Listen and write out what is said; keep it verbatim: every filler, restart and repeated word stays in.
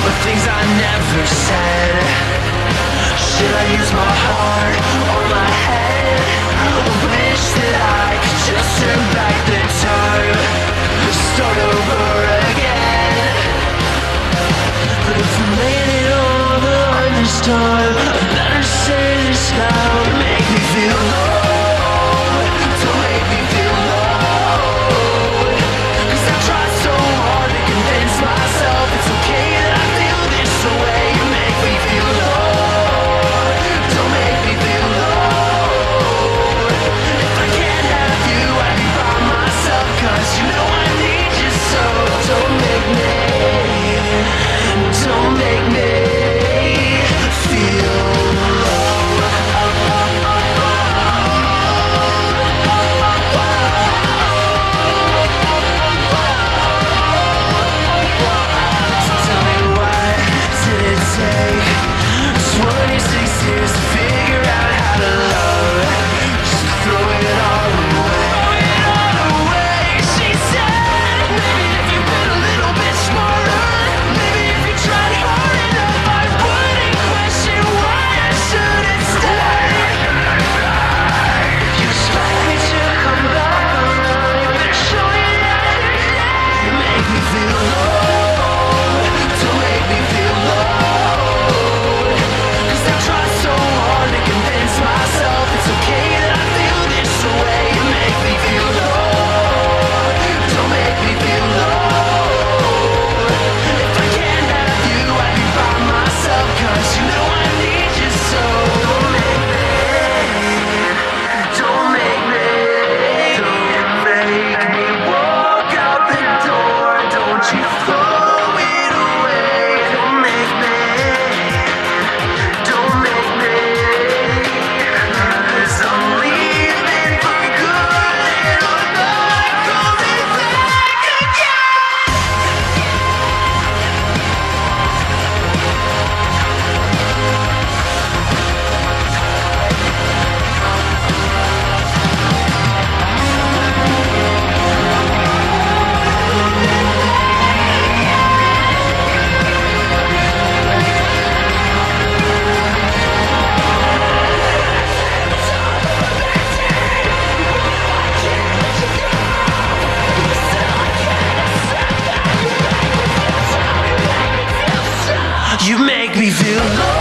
the things I never said. Should I use my heart or my head? I wish that I could just turn back the time, start over again. But if I'm laying it on the line this time, I better say this now. Make me feel low, don't make me feel low, 'cause I tried so hard to convince myself it's okay that I feel this way. You make me feel low, don't make me feel low. If I can't have you, I'd be by myself, 'cause you know I need you so. Don't make me, don't make me feel low. So tell me, what did it take twenty-six years to figure out how to love? Just throw it all away. Throw it all away, she said. Maybe if you'd been a little bit smarter, maybe if you tried hard enough, I wouldn't question why I shouldn't stay. You expect me to come back around, you better show me that you make me feel low, don't make me feel low, 'cause I tried so hard to convince myself it's okay that I feel this way. You make me feel low, don't make me feel low. If I can't have you, I'd be by myself, 'cause you know I need you so. Don't make me, don't make me, don't make me walk out the door. Don't you throw it away. Don't make me, don't make me, 'cause I'm leaving for good and I'm not coming back again. You make me feel low.